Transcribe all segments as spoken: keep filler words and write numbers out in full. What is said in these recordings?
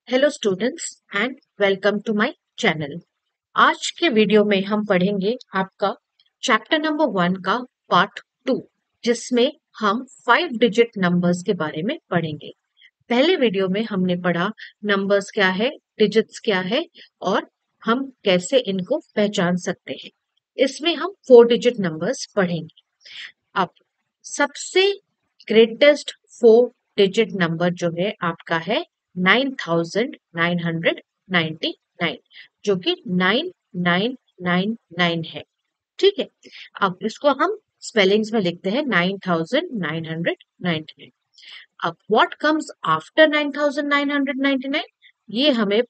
Hello students and welcome to my channel. आज के video में हम पढ़ेंगे आपका चैप्टर नंबर वन का पार्ट टू, जिसमें हम फाइव डिजिट नंबर्स के बारे में पढ़ेंगे। पहले वीडियो में हमने पढ़ा नंबर्स क्या है, डिजिट्स क्या है और हम कैसे इनको पहचान सकते हैं। इसमें हम फोर डिजिट नंबर्स पढ़ेंगे। अब सबसे ग्रेटेस्ट फोर डिजिट नंबर जो है आपका है nine thousand nine hundred ninety nine, जो कि नाइन नाइन नाइन नाइन है। ठीक है, अब इसको हम स्पेलिंग्स में लिखते हैं nine thousand nine hundred ninety nine. अब what comes after nine thousand nine hundred ninety nine, ये हमें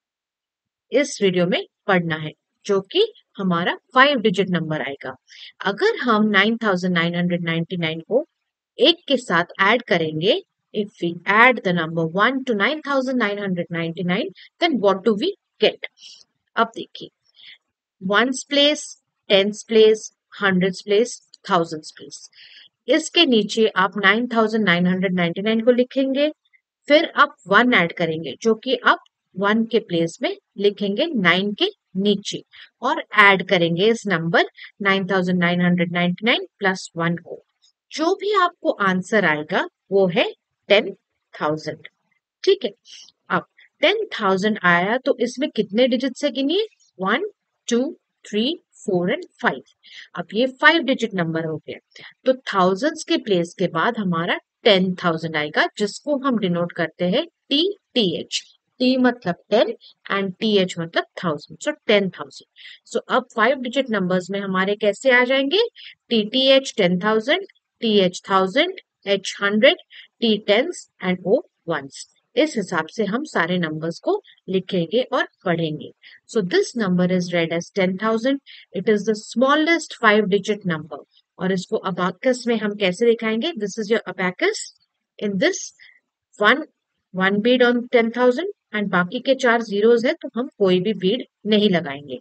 इस वीडियो में पढ़ना है, जो कि हमारा फाइव डिजिट नंबर आएगा। अगर हम nine thousand nine hundred ninety nine को एक के साथ ऐड करेंगे, if we add the number one to nine thousand nine hundred ninety-nine, then what do we get? अब देखिए, ones place, tens place, hundreds place, thousands place। इसके नीचे आप nine thousand nine hundred ninety nine को लिखेंगे, फिर आप one add करेंगे, जो कि आप वन के प्लेस में लिखेंगे नाइन के नीचे, और ऐड करेंगे इस number nine thousand nine hundred ninety nine plus one को। जो भी आपको आंसर आएगा वो है टेन थाउजेंड। ठीक है, अब टेन थाउजेंड आया तो इसमें कितने डिजिट से गिनिए, one two three four and five. अब ये फाइव डिजिट नंबर हो गया, तो थाउजेंड्स के प्लेस के बाद हमारा टेन थाउजेंड आएगा, जिसको हम डिनोट करते हैं टी टी एच। टी मतलब टेन एंड टी एच मतलब thousand, so ten thousand. So अब फाइव डिजिट नंबर्स में हमारे कैसे आ जाएंगे, T T H ten thousand, T H thousand, H hundred, T tens and O ones. इस हिसाब से हम सारे नंबर्स को लिखेंगे और पढ़ेंगे। So this number is read as ten thousand. It is the smallest five digit number. और इसको अबाकस में हम कैसे दिखाएंगे, this is your abacus. In this one one bead on ten thousand and बाकी के चार जीरोस है, तो हम कोई भी बीड नहीं लगाएंगे।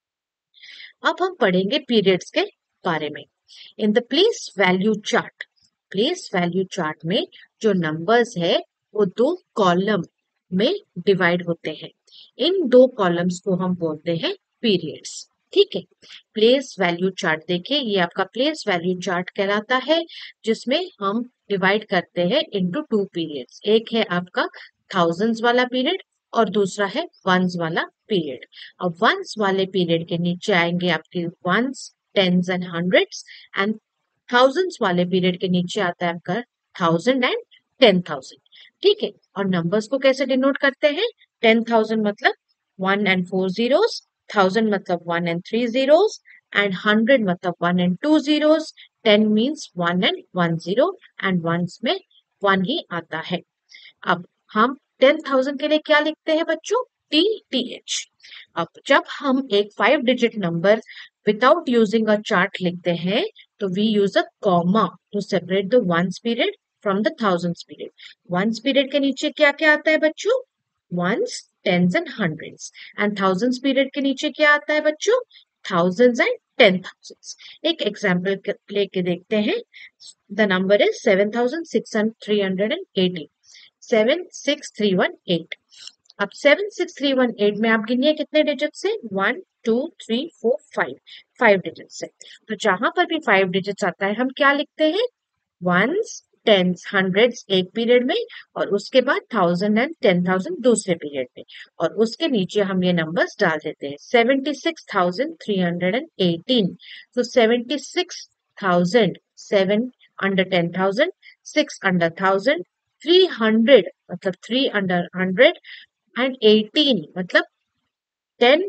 अब हम पढ़ेंगे पीरियड्स के बारे में। In the place value chart, place value chart में जो नंबर्स है वो दो कॉलम में डिवाइड होते हैं। इन दो कॉलम्स को हम बोलते हैं पीरियड्स। ठीक है, प्लेस वैल्यू चार्ट देखिए, ये आपका प्लेस वैल्यू चार्ट कहलाता है, जिसमें हम डिवाइड करते हैं इनटू टू पीरियड्स। एक है आपका थाउजेंड्स वाला पीरियड और दूसरा है वंस वाला पीरियड। अब वंस वाले पीरियड के नीचे आएंगे आपके ones, tens and hundreds, and thousands वाले पीरियड के नीचे आता है आपका थाउजेंड एंड टेन थाउजेंड। ठीक है, और नंबर्स को कैसे डिनोट करते हैं, टेन थाउजेंड मतलब one and four zeros, thousand मतलब one and three zeros, and hundred मतलब one and two zeros, ten means one and one zero, and ones में वन ही आता है। अब हम टेन थाउजेंड के लिए क्या लिखते हैं बच्चों, टी टी एच। अब जब हम एक five digit number without using a chart लिखते हैं, तो we use a comma to separate the ones period from the thousands period. Ones period के नीचे क्या क्या आता है बच्चों, ones, tens and hundreds, and thousands period के नीचे क्या आता है बच्चों, थाउजेंड्स एंड टेन थाउजेंड्स। एक एग्जाम्पल लेके देखते हैं। The number is seven thousand six three hundred and eighty, seven six three one eight. अब seven six three one eight में आप गिनिए कितने डिजिट से, one two three four five, five digit से। तो जहां पर भी फाइव डिजिट्स आता है हम क्या लिखते हैं, वंस, टेंस, हंड्रेड्स एक पीरियड में, और उसके बाद थाउजेंड एंड टेन थाउजेंड दूसरे पीरियड में, और उसके नीचे हम ये नंबर्स डाल देते हैं। Seventy six thousand three hundred and eighteen, तो seventy six thousand, seven under ten thousand, six under thousand, three hundred मतलब three under hundred, and eighteen मतलब ten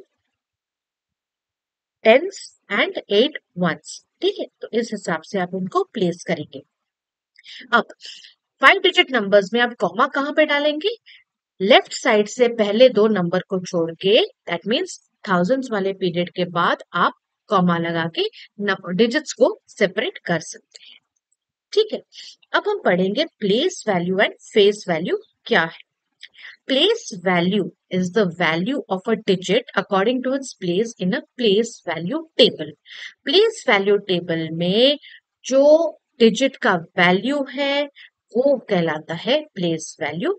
tens and eight ones. ठीक है, तो इस हिसाब से आप उनको प्लेस करेंगे। अब फाइव डिजिट नंबर्स में आप कॉमा कहां पे डालेंगे, लेफ्ट साइड से पहले दो नंबर को छोड़ के, दैट मीन्स थाउजेंड्स वाले पीरियड के बाद आप कॉमा लगा के डिजिट्स को सेपरेट कर सकते हैं। ठीक है, अब हम पढ़ेंगे place value and face value क्या है। Place value is the value of a digit according to its place in a place value table. Place value table में जो digit का value है वो कहलाता है place value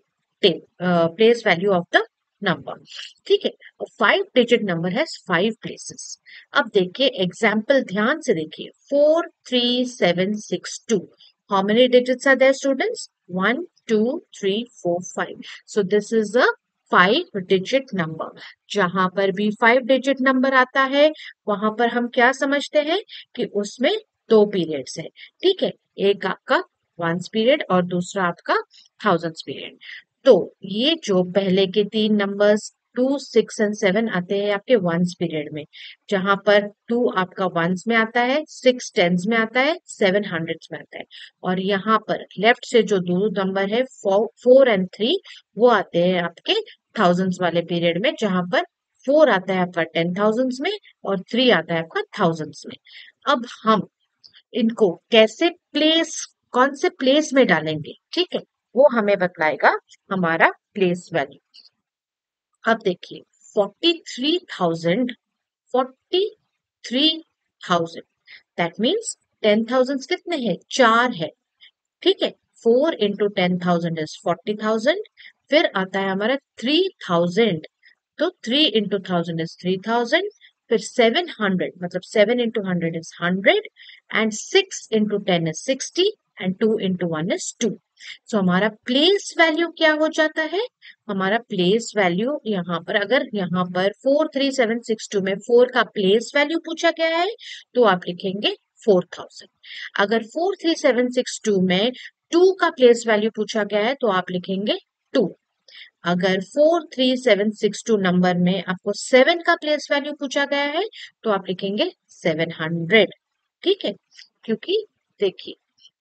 place value of the number. ठीक है, five digit number has five places. अब देखिए एग्जाम्पल, ध्यान से देखिए, four three seven six two. How many digits are there students? One two three four five. So this is a five digit number. जहां पर भी फाइव डिजिट नंबर आता है वहां पर हम क्या समझते हैं कि उसमें दो पीरियड्स है। ठीक है, एक आपका वंस पीरियड और दूसरा आपका थाउजेंड्स पीरियड। तो ये जो पहले के तीन numbers two six and seven आते हैं आपके वंस पीरियड में, जहां पर टू आपका वंस में आता है, सिक्स टेंस में आता है, सेवन हंड्रेड्स में आता है। और यहाँ पर लेफ्ट से जो दो नंबर है फोर एंड थ्री, वो आते हैं आपके थाउजेंड्स वाले पीरियड में, जहां पर फोर आता है आपका टेन थाउजेंड्स में और थ्री आता है आपका थाउजेंड्स में। अब हम इनको कैसे प्लेस, कौन से प्लेस में डालेंगे, ठीक है, वो हमें बतलाएगा हमारा प्लेस वैल्यू। अब देखिए forty three thousand, forty three thousand, that means ten thousand कितने हैं? चार है। ठीक है, four into ten thousand is forty thousand. फिर आता है हमारा थ्री थाउजेंड, तो three into thousand is three thousand. फिर सेवन हंड्रेड, मतलब seven into hundred is hundred, and six into ten is sixty, and two into one is two. सो हमारा place value क्या हो जाता है? हमारा प्लेस वैल्यू यहाँ पर, अगर यहाँ पर four three seven six two में फोर का प्लेस वैल्यू पूछा गया है तो आप लिखेंगे फोर थाउजेंड। अगर four three seven six two में टू का प्लेस वैल्यू पूछा गया है तो आप लिखेंगे टू। अगर four three seven six two number में आपको सेवन का प्लेस वैल्यू पूछा गया है तो आप लिखेंगे सेवन हंड्रेड। ठीक है, क्योंकि देखिए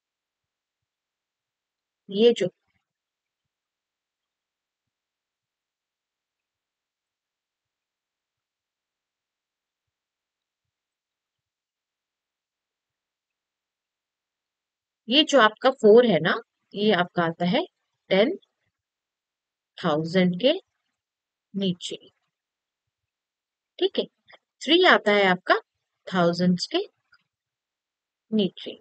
ये जो ये जो आपका फोर है ना, ये आपका आता है टेन थाउजेंड के नीचे। ठीक है, थ्री आता है आपका थाउजेंड्स के नीचे,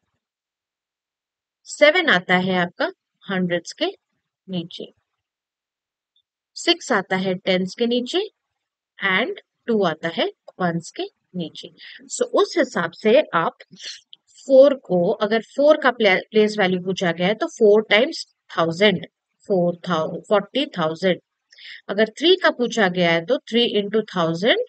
सेवन आता है आपका हंड्रेड्स के नीचे, सिक्स आता है टेंस के नीचे, एंड टू आता है वंस के नीचे। सो so, उस हिसाब से आप फोर को, अगर फोर का प्लेस वैल्यू पूछा गया है तो four times thousand, four thousand forty thousand. अगर थ्री का पूछा गया है तो three into thousand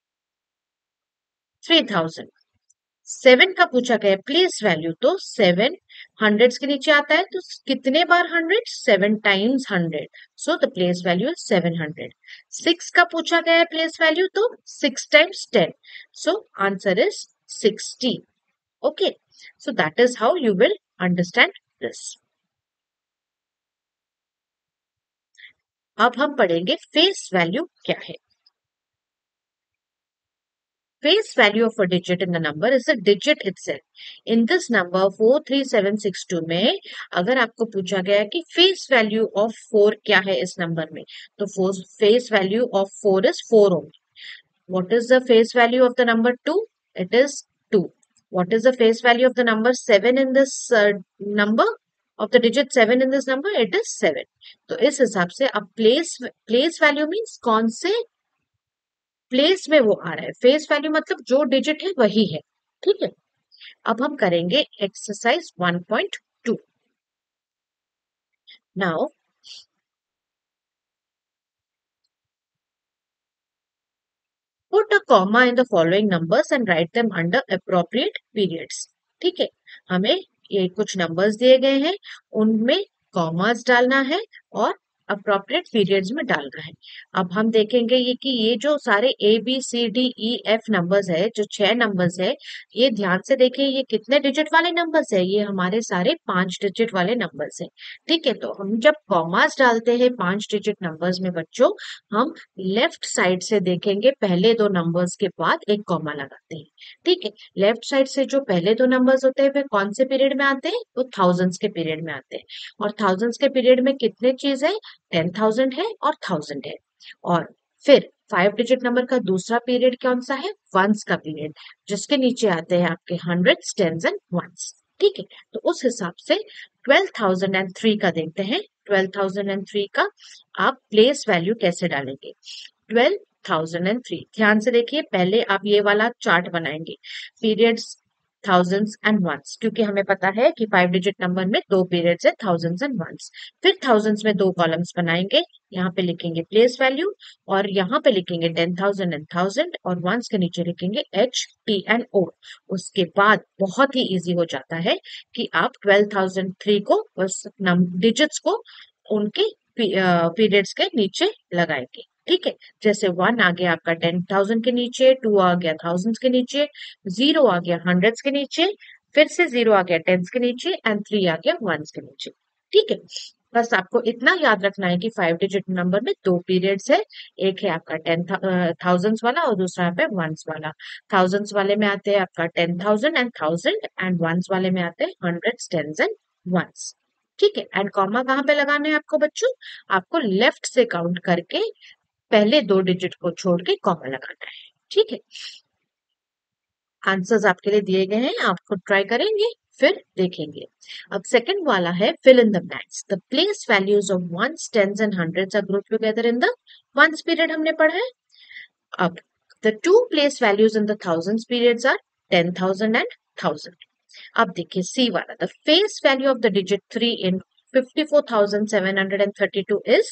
three thousand. Seven का पूछा गया है प्लेस वैल्यू तो सेवन हंड्रेड्स के नीचे आता है, तो कितने बार hundred? Seven times hundred, so the place value is seven hundred. Six का पूछा गया है प्लेस वैल्यू तो six times ten, so answer is sixty. Okay, so that is how you will understand this. अब हम पढ़ेंगे फेस वैल्यू क्या है। Face value of a digit in the number is the digit itself. In this number four three seven six two में अगर आपको पूछा गया है कि फेस वैल्यू ऑफ फोर क्या है इस नंबर में, तो face value of four is four only. What is the face value of the number two? It is two. What is the face value of the number seven in this uh, number? Of the digit seven in this number? It is seven. तो इस हिसाब से अब place place value means कौन से place में वो आ रहा है। फेस वैल्यू मतलब जो डिजिट है वही है। ठीक है, अब हम करेंगे exercise one point two. Now put a comma in the following numbers and write them under appropriate periods. ठीक है, हमें ये कुछ नंबर्स दिए गए हैं, उनमें कॉमास डालना है और अप्रोप्रिएट पीरियड्स में डालना है। अब हम देखेंगे ये कि ये जो सारे A B C D E F numbers है, जो छह नंबर्स है, ये ध्यान से देखिए ये कितने डिजिट वाले नंबर्स है? ये हमारे सारे पांच डिजिट वाले नंबर्स है। ठीक है, तो हम जब कॉमास डालते हैं पांच डिजिट नंबर्स में बच्चों, हम लेफ्ट साइड से देखेंगे पहले दो नंबर्स के बाद एक कॉमा लगाते हैं। ठीक है, लेफ्ट साइड से जो पहले दो नंबर्स होते हैं वे कौन से पीरियड में आते हैं? वो थाउजेंड्स के पीरियड में आते हैं। और थाउजेंड्स के पीरियड में कितने चीज है? टेन थाउजेंड है और थाउजेंड है। और फिर फाइव डिजिट नंबर का दूसरा पीरियड कौन सा है? वंस का पीरियड, जिसके नीचे आते हैं आपके हंड्रेड्स, टेंस एंड वंस। ठीक है, तो उस हिसाब से ट्वेल्व थाउजेंड एंड थ्री का देखते हैं। ट्वेल्व थाउजेंड एंड थ्री का आप प्लेस वैल्यू कैसे डालेंगे? ट्वेल्व थाउजेंड एंड थ्री, ध्यान से देखिए, पहले आप ये वाला चार्ट बनाएंगे, पीरियड्स, थाउजेंड्स एंड वंस, क्योंकि हमें पता है कि फाइव डिजिट नंबर में दो पीरियड्स है, थाउजेंड्स एंड वंस। फिर थाउजेंड्स में दो कॉलम्स बनाएंगे, यहाँ पे लिखेंगे प्लेस वैल्यू और यहाँ पे लिखेंगे टेन थाउजेंड एंड थाउजेंड, और वंस के नीचे लिखेंगे एच टी एंड ओ। उसके बाद बहुत ही इजी हो जाता है कि आप ट्वेल्व थाउजेंड थ्री को उस डिजिट्स को उनके पीरियड्स के नीचे लगाएंगे। ठीक है, जैसे वन आ गया आपका टेन थाउजेंड के नीचे, टू आ गया थाउजेंड के नीचे, जीरो आ गया हंड्रेड्स के नीचे, फिर से जीरो आ गया टेंस के नीचे, एंड थ्री आ गया वंस के नीचे। ठीक है, बस आपको इतना याद रखना है कि फाइव डिजिट नंबर में दो पीरियड्स है, एक है आपका टेन थाउजेंड्स वाला और दूसरा यहाँ पे वंस वाला। थाउजेंड्स वाले में आते हैं आपका ten thousand and thousand, and ones वाले में आते हैं हंड्रेड्स, टेंस एंड वंस। ठीक है, एंड कॉमा कहाँ पे लगाने हैं आपको बच्चों? आपको लेफ्ट से काउंट करके पहले दो डिजिट को छोड़ के कॉमा लगाना है। ठीक है, आंसर्स आपके लिए दिए गए हैं, आप खुद ट्राई करेंगे फिर देखेंगे। अब सेकंड वाला है fill in the blanks. The place values of ones, tens and hundreds are grouped together in the ones period, हमने पढ़ा है। अब the two place values in the thousands periods are ten thousand and thousand. अब देखिए C वाला, the face value of the digit three in fifty four thousand seven hundred and thirty two is,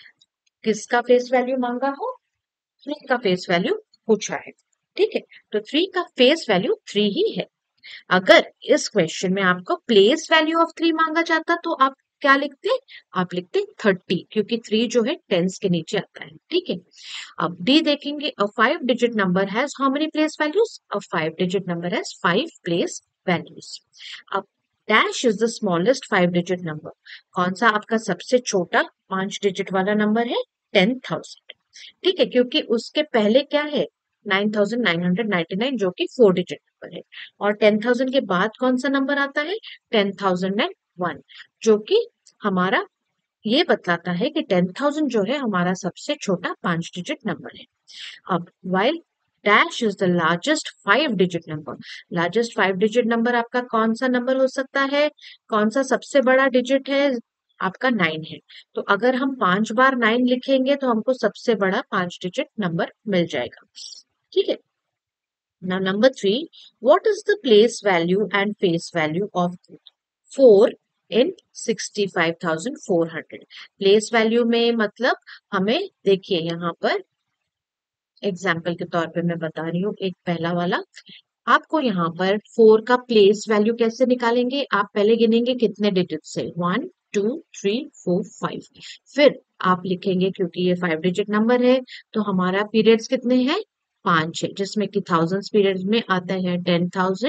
किसका face value मांगा हो? Three का face value पूछा है। ठीक है, तो थ्री का फेस वैल्यू थ्री ही है। अगर इस क्वेश्चन में आपको प्लेस वैल्यू ऑफ थ्री मांगा जाता तो आप क्या लिखते? आप लिखते थर्टी, क्योंकि थ्री जो है टेंस के नीचे आता है। ठीक है, अब डी देखेंगे, a five digit number has how many place values? A five digit number has five place values. अब dash is the smallest five digit number, कौन सा आपका सबसे छोटा पांच डिजिट वाला नंबर है? Ten thousand. ठीक है, क्योंकि उसके पहले क्या है? Nine thousand nine hundred ninety nine, जो कि फोर डिजिट नंबर है, और टेन थाउजेंड के बाद कौन सा नंबर आता है? टेन थाउजेंड एंड वन, जो कि हमारा ये बतलाता है कि टेन थाउजेंड जो है हमारा सबसे छोटा पांच डिजिट नंबर है। अब while dash is the largest five digit number, largest five digit number आपका कौन सा नंबर हो सकता है? कौन सा सबसे बड़ा डिजिट है? आपका नाइन है। तो अगर हम पांच बार नाइन लिखेंगे तो हमको सबसे बड़ा पांच डिजिट नंबर मिल जाएगा। ठीक है, now number three, what is the place value and face value of four in sixty-five thousand four hundred? Place value में मतलब हमें देखिए यहाँ पर एग्जाम्पल के तौर पे मैं बता रही हूँ, एक पहला वाला आपको यहाँ पर फोर का प्लेस वैल्यू कैसे निकालेंगे? आप पहले गिनेंगे कितने डिजिट से, one two three four five, फिर आप लिखेंगे, क्योंकि ये फाइव डिजिट नंबर है तो हमारा पीरियड्स कितने हैं? पांच है, जिसमें कि थाउजेंड्स पीरियड में आता है टेन थाउजेंड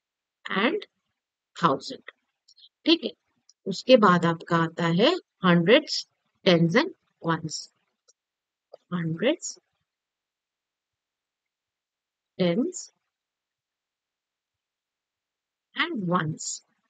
एंड थाउजेंड। ठीक है, उसके बाद आपका आता है hundreds, tens and ones, hundreds, tens and ones.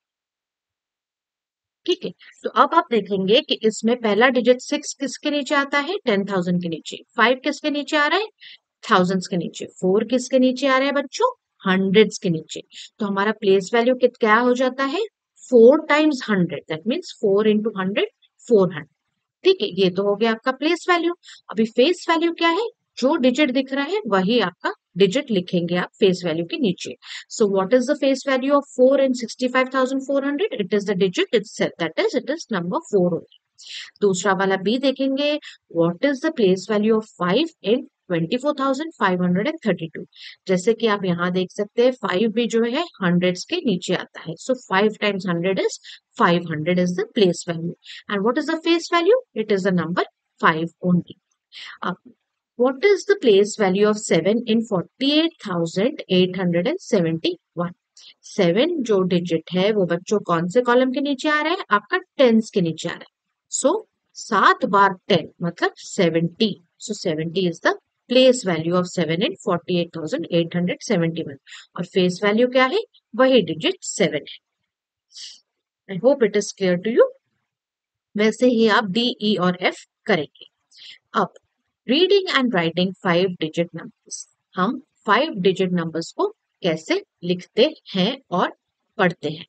ठीक है, तो अब आप देखेंगे कि इसमें पहला डिजिट सिक्स किसके नीचे आता है? टेन थाउजेंड के नीचे। फाइव किसके नीचे आ रहा है? थाउजेंड्स के नीचे। फोर किसके नीचे आ रहा है बच्चों? हंड्रेड्स के नीचे। तो हमारा प्लेस वैल्यू कित क्या हो जाता है? Four times hundred, that means four into hundred, four hundred. ठीक है, ये तो हो गया आपका प्लेस वैल्यू। अभी फेस वैल्यू क्या है? जो डिजिट दिख रहा है वही आपका डिजिट लिखेंगे आप फेस वैल्यू के नीचे। So what is the face value of four in sixty five thousand four hundred? It is the digit itself, that is it is number four only. दूसरा वाला बी देखेंगे, what is the place value of five in twenty four thousand five hundred thirty two? जैसे कि आप यहाँ देख सकते हैं फाइव भी जो है हंड्रेड्स के नीचे आता है, so five times hundred is five hundred is the place value, and what is the face value? It is the number five only. अब what is the place value of seven in forty-eight thousand eight hundred seventy-one? Seven जो digit है वो बच्चों कौन से column के नीचे आ रहा है? आपका टेंस के नीचे आ रहा है। सो so, सात बार टेन मतलब seventy, so seventy is the place value of seven in forty eight thousand eight hundred seventy one, और फेस वैल्यू क्या है? वही डिजिट सेवन है। I hope it is clear to you. वैसे ही आप डी, ई और एफ करेंगे। अब reading and writing five digit numbers, हम फाइव डिजिट नंबर्स को कैसे लिखते हैं और पढ़ते हैं?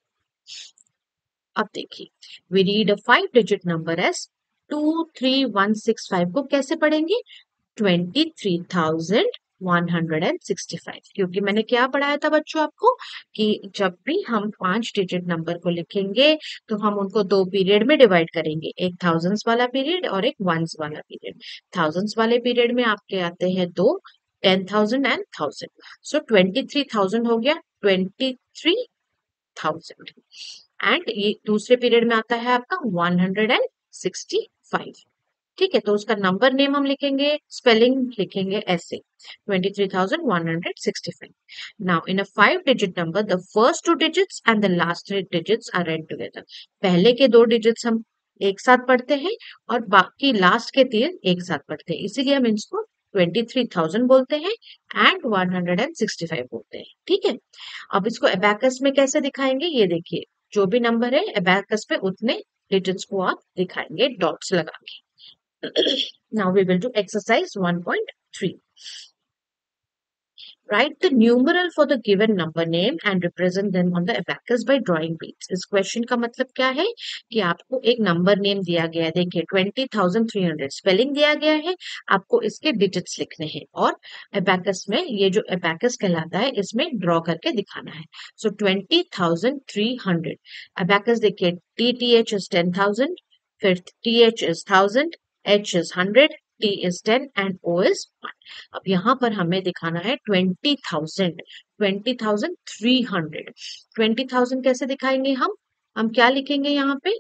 अब देखिए, we read a five digit number as two three one six five को कैसे पढ़ेंगे? Twenty three thousand one hundred sixty five, क्योंकि मैंने क्या पढ़ाया था बच्चों आपको कि जब भी हम पांच डिजिट नंबर को लिखेंगे तो हम उनको दो पीरियड में डिवाइड करेंगे, एक थाउजेंड्स वाला पीरियड और एक वंस वाला पीरियड। थाउजेंड्स वाले पीरियड में आपके आते हैं दो, ten thousand and thousand. So twenty three thousand हो गया ट्वेंटी थ्री थाउजेंड, एंड ये दूसरे पीरियड में आता है आपका वन हंड्रेड सिक्सटी फाइव। ठीक है, तो उसका नंबर नेम हम लिखेंगे, स्पेलिंग लिखेंगे ऐसे, twenty three thousand one hundred sixty five. Now in a five digit number the first two digits and the last three digits are read together. पहले के दो डिजिट्स हम एक साथ पढ़ते हैं और बाकी लास्ट के तीन एक साथ पढ़ते हैं, इसीलिए हम इसको ट्वेंटी थ्री थाउजेंड बोलते हैं and one hundred sixty five बोलते हैं. ठीक है, अब इसको एबैकस में कैसे दिखाएंगे, ये देखिए, जो भी नंबर है एबैकस पे उतने डिजिट्स को आप दिखाएंगे डॉट्स लगा के. Now we will do exercise one point three. Write the numeral for the given number name and represent them on the abacus by drawing beads. इस क्वेश्चन का मतलब क्या है कि आपको एक नंबर नेम दिया गया है, देखिए twenty thousand three hundred spelling दिया गया है, आपको इसके डिजिट्स लिखने हैं और एबैकस में ये जो एबैकस कहलाता है इसमें ड्रॉ करके दिखाना है. So twenty thousand three hundred abacus देखिए, T T H is ten thousand, फिर T H is thousand, H is hundred, T is ten and O is one. अब यहाँ पर हमें दिखाना है twenty thousand, twenty thousand three hundred. Twenty thousand कैसे दिखाएंगे हम हम क्या लिखेंगे यहाँ पे,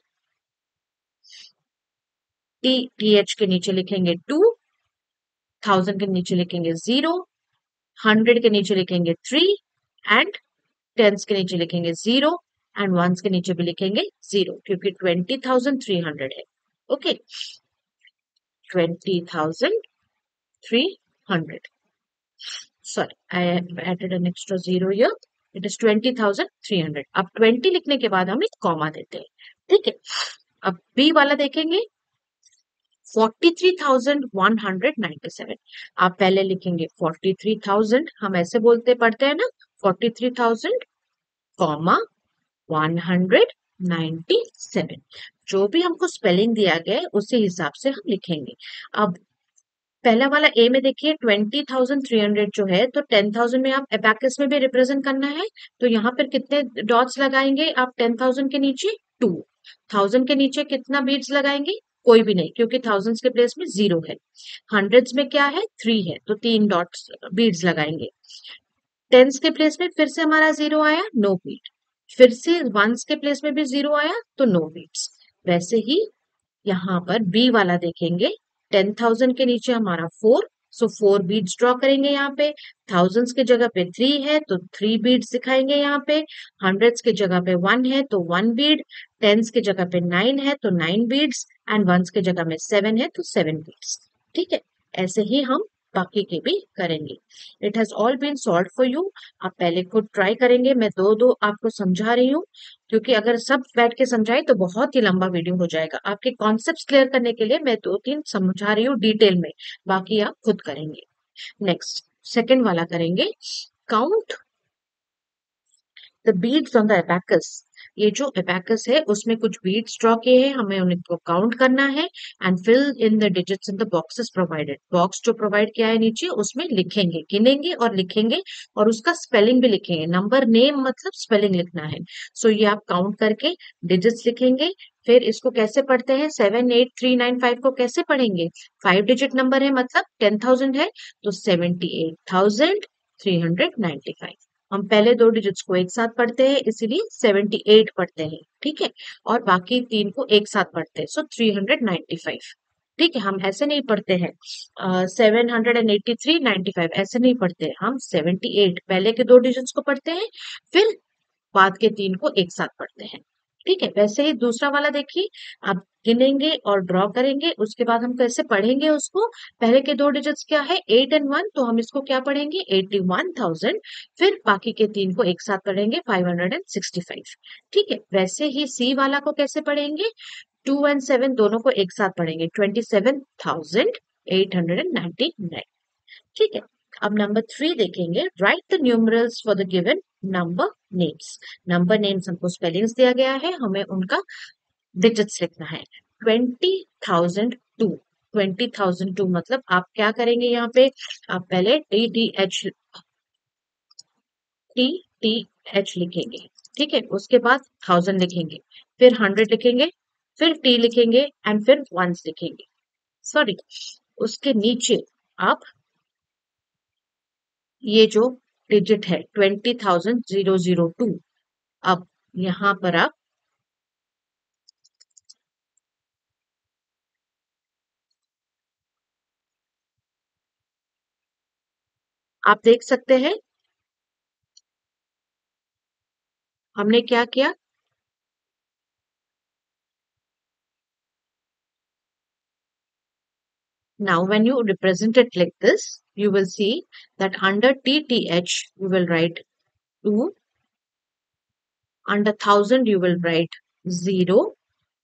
T T H के नीचे लिखेंगे टू, थाउजेंड के नीचे लिखेंगे जीरो, हंड्रेड के नीचे लिखेंगे थ्री एंड टेंस के नीचे लिखेंगे जीरो एंड वंस के नीचे भी लिखेंगे जीरो, क्योंकि ट्वेंटी थाउजेंड थ्री हंड्रेड है. Okay, twenty thousand three hundred. Sorry, I added an extra zero here. It is twenty thousand three hundred. अब ट्वेंटी लिखने के बाद हम एक कॉमा देते हैं. ठीक है, अब बी वाला देखेंगे, forty three thousand one hundred ninety seven. आप पहले लिखेंगे फोर्टी थ्री थाउजेंड, हम ऐसे बोलते पढ़ते हैं ना, forty three thousand comma one hundred ninety seven. जो भी हमको स्पेलिंग दिया गया है उसी हिसाब से हम लिखेंगे. अब पहला वाला ए में देखिए ट्वेंटी थाउजेंड थ्री हंड्रेड जो है, तो टेन थाउजेंड में आप एबैकस में भी रिप्रेजेंट करना है, तो यहाँ पर कितने डॉट्स लगाएंगे आप टेन थाउजेंड के नीचे, टू. थाउजेंड के नीचे कितना बीड्स लगाएंगे, कोई भी नहीं, क्योंकि थाउजेंड्स के प्लेस में जीरो है. हंड्रेड्स में क्या है, थ्री है, तो तीन डॉट्स बीड्स लगाएंगे. टेंस के प्लेस में फिर से हमारा जीरो आया, नो बीट. फिर से वंस के प्लेस में भी जीरो आया, तो नो बीट्स. वैसे ही यहाँ पर बी वाला देखेंगे, टेन थाउजेंड के नीचे हमारा four, so four beads draw करेंगे यहाँ पे. थाउजेंड्स के जगह पे थ्री है तो थ्री बीड्स दिखाएंगे यहाँ पे. हंड्रेड्स के जगह पे वन है तो वन बीड, टेंस के जगह पे नाइन है तो नाइन बीड्स एंड वंस के जगह में सेवन है तो सेवन बीड्स. ठीक है, ऐसे ही हम बाकी के भी करेंगे. It has all been solve for you. आप पहले खुद ट्राई करेंगे, मैं दो दो आपको समझा रही हूँ, क्योंकि अगर सब बैठ के समझाए तो बहुत ही लंबा वीडियो हो जाएगा. आपके कॉन्सेप्ट्स क्लियर करने के लिए मैं दो तीन समझा रही हूँ डिटेल में, बाकी आप खुद करेंगे. नेक्स्ट सेकंड वाला करेंगे, count the beads on the abacus. ये जो एबैकस है उसमें कुछ बीड्स ड्रॉ किए हैं, हमें उनको काउंट करना है and fill in the digits in the boxes provided. Box जो प्रोवाइड किया है नीचे उसमें लिखेंगे, गिनेंगे और लिखेंगे और उसका स्पेलिंग भी लिखेंगे. नंबर नेम मतलब स्पेलिंग लिखना है. सो so, ये आप काउंट करके डिजिट्स लिखेंगे. फिर इसको कैसे पढ़ते हैं, seven eight three nine five को कैसे पढ़ेंगे, फाइव डिजिट नंबर है मतलब टेन थाउजेंड है तो seventy eight thousand three hundred ninety five. हम पहले दो डिजिट्स को एक साथ पढ़ते हैं इसीलिए सेवेंटी एट पढ़ते हैं. ठीक है, और बाकी तीन को एक साथ पढ़ते हैं, so three hundred ninety five. ठीक है, हम ऐसे नहीं पढ़ते हैं seven hundred and eighty three ninety five, ऐसे नहीं पढ़ते हैं. हम सेवेंटी एट पहले के दो डिजिट्स को पढ़ते हैं, फिर बाद के तीन को एक साथ पढ़ते हैं. ठीक है, वैसे ही दूसरा वाला देखिए, आप गिनेंगे और ड्रॉ करेंगे, उसके बाद हम कैसे पढ़ेंगे उसको. पहले के दो डिजिट्स क्या है, एट एंड वन, तो हम इसको क्या पढ़ेंगे, एटी वन थाउजेंड. फिर बाकी के तीन को एक साथ पढ़ेंगे, फाइव हंड्रेड सिक्सटी फाइव. ठीक है, वैसे ही सी वाला को कैसे पढ़ेंगे, टू एंड सेवन दोनों को एक साथ पढ़ेंगे, twenty seven thousand eight hundred ninety nine. ठीक है, अब नंबर थ्री देखेंगे, write the numerals for the given number names. Number names हमको स्पेलिंग्स दिया गया है, हमें उनका डिजिट्स लिखना है। Twenty thousand two, twenty thousand two मतलब आप क्या करेंगे यहाँ पे, आप पहले T T H T T H लिखेंगे, ठीक है, उसके बाद थाउजेंड लिखेंगे, फिर हंड्रेड लिखेंगे, फिर टी लिखेंगे एंड फिर वंस लिखेंगे, सॉरी, उसके नीचे आप ये जो डिजिट है twenty thousand zero zero two, अब यहाँ पर आप आप देख सकते हैं हमने क्या किया। Now, when you represent it like this, you will see that under T T H, you will write two, under thousand, you will write zero,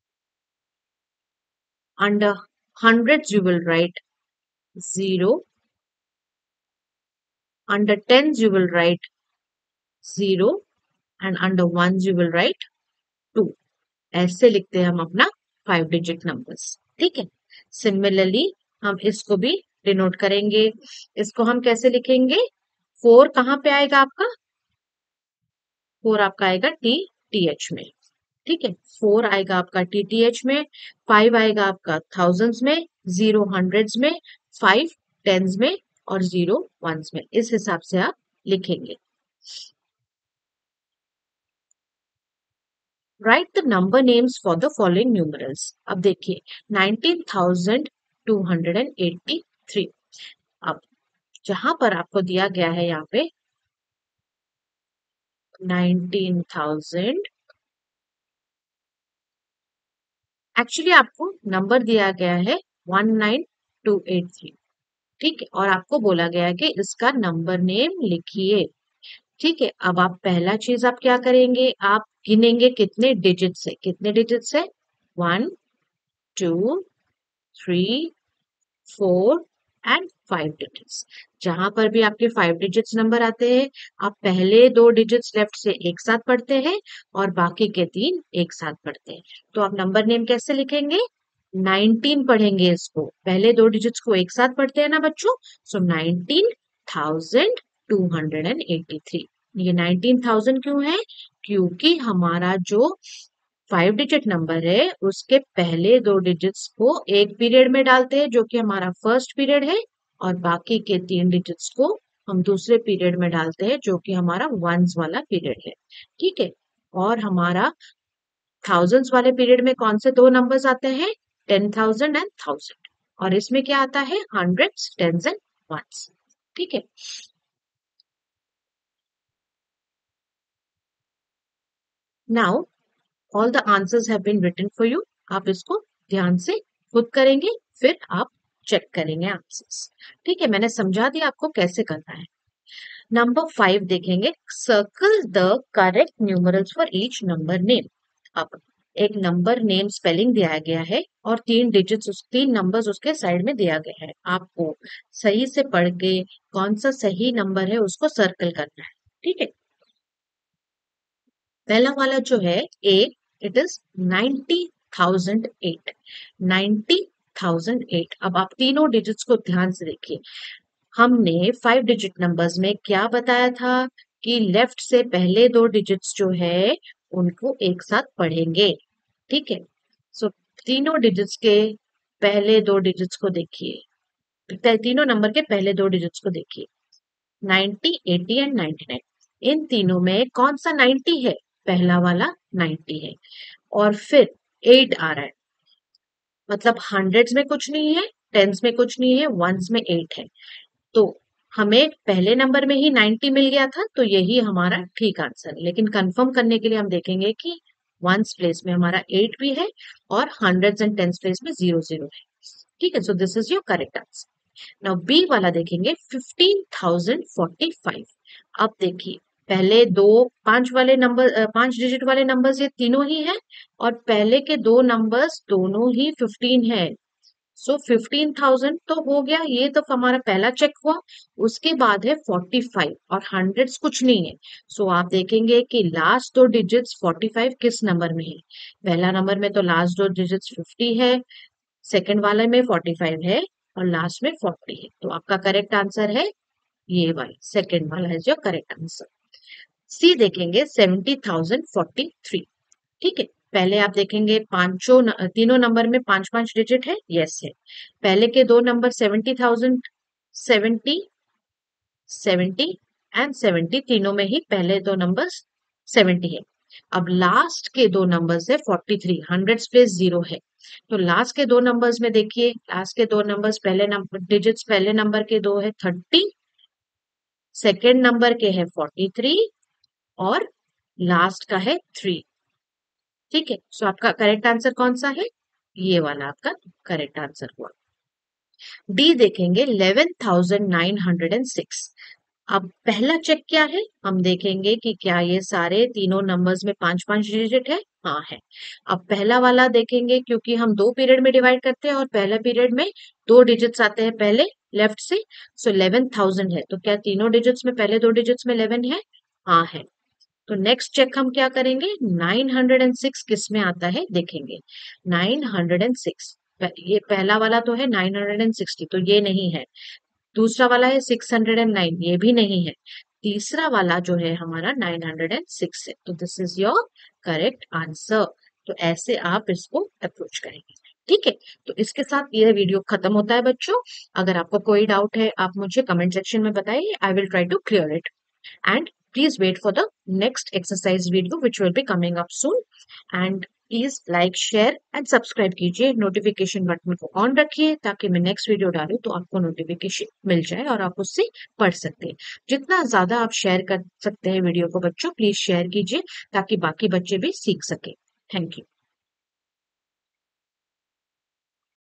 under hundreds, you will write zero, under tens, you will write zero, and under ones, you will write two. ऐसे लिखते हैं हम अपना five digit numbers, ठीक है। Similarly हम इसको भी डिनोट करेंगे। इसको हम कैसे लिखेंगे, फोर कहाँ पे आएगा आपका, फोर आपका आएगा टी टी एच में, ठीक है, फोर आएगा आपका टी टी एच में, फाइव आएगा आपका थाउजेंड्स में, जीरो हंड्रेड्स में, फाइव टेंस में और जीरो वंस में, इस हिसाब से आप लिखेंगे। Write the number names for the following numerals. अब देखिए nineteen thousand two hundred eighty three, अब जहां पर आपको दिया गया है यहाँ पे नाइनटीन थाउजेंड, एक्चुअली आपको नंबर दिया गया है one nine two eight three, ठीक है, और आपको बोला गया है कि इसका नंबर नेम लिखिए, ठीक है। अब आप पहला चीज आप क्या करेंगे, आप गिनेंगे कितने डिजिट से, कितने डिजिट से, one two three four and five digits. जहां पर भी आपके फाइव डिजिट्स नंबर आते हैं, आप पहले दो डिजिट्स लेफ्ट से एक साथ पढ़ते हैं और बाकी के तीन एक साथ पढ़ते हैं। तो आप नंबर नेम कैसे लिखेंगे, नाइनटीन पढ़ेंगे, इसको पहले दो डिजिट्स को एक साथ पढ़ते हैं ना बच्चों, so nineteen thousand two hundred and eighty three. ये नाइनटीन थाउजेंड क्यों है, क्योंकि हमारा जो फाइव डिजिट नंबर है उसके पहले दो डिजिट्स को एक पीरियड में डालते हैं जो कि हमारा फर्स्ट पीरियड है, और बाकी के तीन डिजिट्स को हम दूसरे पीरियड में डालते हैं जो कि हमारा वंस वाला पीरियड है, ठीक है। और हमारा थाउजेंड्स वाले पीरियड में कौन से दो नंबर्स आते हैं, टेन थाउजेंड एंड थाउजेंड, और इसमें क्या आता है, हंड्रेड्स टेंस एंड वंस, ठीक है। Now all the answers have been written for you, आप इसको ध्यान से खुद करेंगे, फिर आप चेक करेंगे आंसर्स, ठीक है, मैंने समझा दिया आपको कैसे करना है। नंबर फाइव देखेंगे, circle the correct numerals for each number name. अब एक नंबर नेम स्पेलिंग दिया गया है और तीन डिजिट्स उस तीन नंबर्स उसके साइड में दिया गया है, आपको सही से पढ़ के कौन सा सही नंबर है उसको सर्कल करना है, ठीक है। पहला वाला जो है A, it is ninety thousand eight, ninety thousand eight. अब आप तीनों डिजिट्स को ध्यान से देखिए, हमने फाइव डिजिट नंबर्स में क्या बताया था कि लेफ्ट से पहले दो डिजिट्स जो है उनको एक साथ पढ़ेंगे, ठीक है। सो तीनों डिजिट्स के पहले दो डिजिट्स को देखिए, तीनों नंबर के पहले दो डिजिट्स को देखिए, ninety eighty and ninety nine. इन तीनों में कौन सा नाइन्टी है, पहला वाला नाइन्टी है, और फिर एट आ रहा है, मतलब हंड्रेड्स में कुछ नहीं है, टेंस में कुछ नहीं है, वंस में एट है, तो हमें पहले नंबर में ही नाइन्टी मिल गया था, तो यही हमारा ठीक आंसर है। लेकिन कंफर्म करने के लिए हम देखेंगे कि वंस प्लेस में हमारा एट भी है और हंड्रेड्स एंड टेंस प्लेस में जीरो जीरो है, ठीक है। So this is your correct answer. Now B वाला देखेंगे, फिफ्टीन थाउजेंड फोर्टी फाइव। अब देखिए पहले दो पांच वाले नंबर, पांच डिजिट वाले नंबर्स ये तीनों ही है, और पहले के दो नंबर्स दोनों ही फिफ्टीन है, सो फिफ्टीन थाउजेंड तो हो गया, ये तो हमारा पहला चेक हुआ। उसके बाद है फोर्टी फाइव और हंड्रेड्स कुछ नहीं है। सो so, आप देखेंगे कि लास्ट दो डिजिट्स फोर्टी फाइव किस नंबर में है। पहला नंबर में तो लास्ट दो डिजिट्स फिफ्टी है, सेकंड वाले में फोर्टी फाइव है और लास्ट में फोर्टी है। तो आपका करेक्ट आंसर है ये वाला, सेकंड वाला है जो करेक्ट आंसर। सी देखेंगे सेवेंटी थाउजेंड फोर्टी थ्री। ठीक है, पहले आप देखेंगे पांचों न, तीनों नंबर में पांच पांच डिजिट है, यस है। पहले के दो number seventy thousand seventy seventy and seventy, तीनों में ही पहले दो नंबर सेवेंटी है। अब लास्ट के दो नंबर्स है forty three, hundred place zero है। तो लास्ट के दो नंबर्स में देखिए, लास्ट के दो नंबर्स पहले नंबर डिजिट्स पहले नंबर के दो है थर्टी, सेकेंड नंबर के है फोर्टी थ्री और लास्ट का है थ्री। ठीक है, सो आपका करेक्ट आंसर कौन सा है, ये वाला आपका करेक्ट आंसर हुआ। डी देखेंगे eleven thousand nine hundred six. अब पहला चेक क्या है, हम देखेंगे कि क्या ये सारे तीनों नंबर्स में पांच पांच डिजिट है, हाँ है। अब पहला वाला देखेंगे, क्योंकि हम दो पीरियड में डिवाइड करते हैं और पहला पीरियड में दो डिजिट्स आते हैं पहले लेफ्ट से, सो इलेवन थाउजेंड है। तो क्या तीनों डिजिट्स में पहले दो डिजिट्स में इलेवन है, हाँ है। तो नेक्स्ट चेक हम क्या करेंगे, नाइन हंड्रेड सिक्स किस में आता है देखेंगे। नाइन हंड्रेड सिक्स, ये पहला वाला तो है नाइन हंड्रेड सिक्सटी, तो ये नहीं है। दूसरा वाला है सिक्स हंड्रेड नाइन, ये भी नहीं है। तीसरा वाला जो है हमारा नाइन हंड्रेड सिक्स है। तो this is your correct answer. तो ऐसे आप इसको अप्रोच करेंगे। ठीक है, तो इसके साथ ये वीडियो खत्म होता है बच्चों। अगर आपको कोई डाउट है आप मुझे कमेंट सेक्शन में बताइए, I will try to clear it. And please wait for the next exercise video which will be coming up soon. And please like share and subscribe कीजिए, नोटिफिकेशन बटन को on रखिए ताकि मैं next video डालूं तो आपको notification मिल जाए और आप उससे पढ़ सकते हैं। जितना ज्यादा आप शेयर कर सकते हैं वीडियो को बच्चों, प्लीज शेयर कीजिए ताकि बाकी बच्चे भी सीख सके। Thank you.